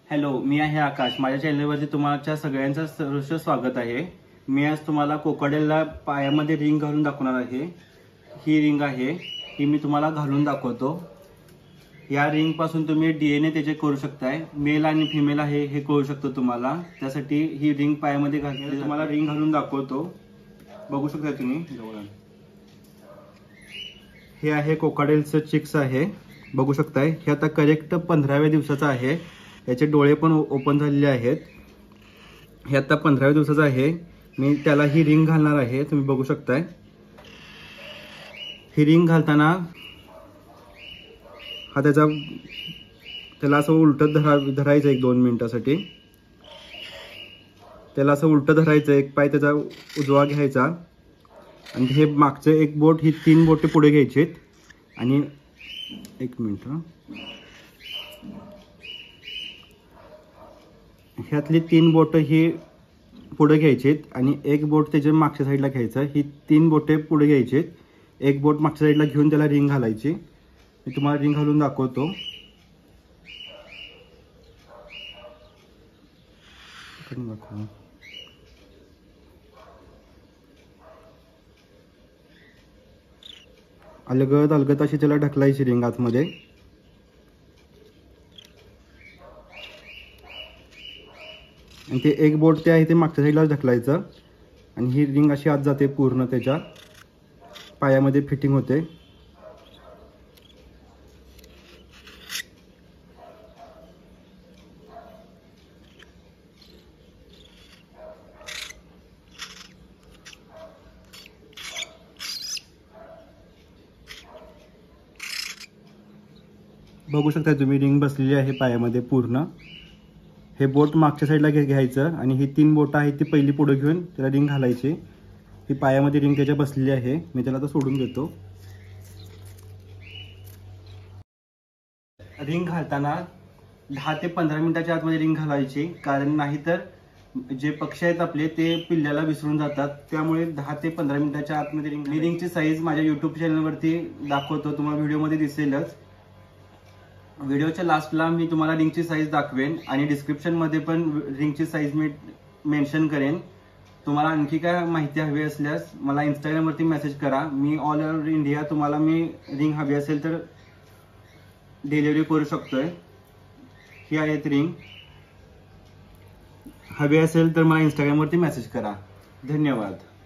Hello, मी आहे आकाश। माझ्या चॅनलवरती तुमच्या सगळ्यांचं सहर्ष स्वागत आहे। मी आज तुम्हाला कोकाडेलला पायामध्ये रिंग घालून दाखवणार आहे। ही रिंग आहे, ही मी तुम्हाला घालून दाखवतो। या रिंग पासून तुम्ही डीएनए त्याचे करू शकताय। मेल आणि फिमेल आहे हे कळू शकतो तुम्हाला। त्यासाठी ही रिंग पायामध्ये घालून तुम्हाला रिंग घालून दाखवतो। बघू शकता तुम्ही। हे आहे कोकाडेलचं चिक्स आहे, बघू शकताय। हे आता करेक्ट 15व्या दिवसाचा आहे। याचे डोळे पण ओपन झालेले आहेत। हे आता 15व्या दिवसाचा आहे। मी त्याला ही रिंग घालणार आहे, तुम्ही बघू शकताय। ही रिंग घालताना हा त्याला असं उलटत धरायचं 1-2 मिनिटासाठी। त्याला असं उलट धरायचं, एक पाय त्याचा उजवा घ्यायचा आणि हे मागचे एक बोट, ही 3 बोटे पुढे घ्यायची आणि 1 मिनिट, ह्यातली 3 बोट ही पुढे घ्यायची आणि एक बोट त्याच्या मागच्या साईडला घ्यायचं। ही 3 बोटे पुढे घ्यायची, एक बोट मागच्या साईडला घेऊन त्याला रिंग घालायची। मी तुम्हाला रिंग घालून दाखवतो। अलगद अलगद अशी त्याला ढकलायची रिंग आतमध्ये। आणि ते एक बोट ते आहे ते मागच्या साईडला ढकलायचं आणि ही रिंग अशी आत जाते, पूर्ण त्याच्या पायामध्ये फिटिंग होते। बघू शकता तुम्ही, रिंग बसलेली आहे पायामध्ये पूर्ण। हे बोट मागच्या साईडला घ्यायचं आणि ही 3 बोट आहे ती पहिली पुढे घेऊन त्याला रिंग घालायची। ही पायामध्ये रिंग त्याच्या बसलेली आहे। मी त्याला आता सोडून देतो। रिंग घालताना 10 ते 15 मिनिटाच्या आतमध्ये रिंग घालायची, कारण नाहीतर जे पक्षी आहेत आपले ते पिल्ल्याला विसरून जातात। त्यामुळे 10 ते 15 मिनिटाच्या आतमध्ये रिंगची साईज माझ्या YouTube चॅनलवरती दाखवतो, तुम्हाला व्हिडिओमध्ये दिसेलच। व्हिडिओच्या लास्टला मी तुम्हाला रिंगची साईज दाखवेन आणि डिस्क्रिप्शनमध्ये पण रिंगची साईज मी मेन्शन करेन। तुम्हाला आणखी काय माहिती हवी असल्यास मला इंस्टाग्रामवरती मेसेज करा। मी ऑल ओव्हर इंडिया तुम्हाला मी रिंग हवी असेल तर डिलिव्हरी करू शकतोय। ही आहेत रिंग, हवी असेल तर मला इंस्टाग्रामवरती मेसेज करा। धन्यवाद।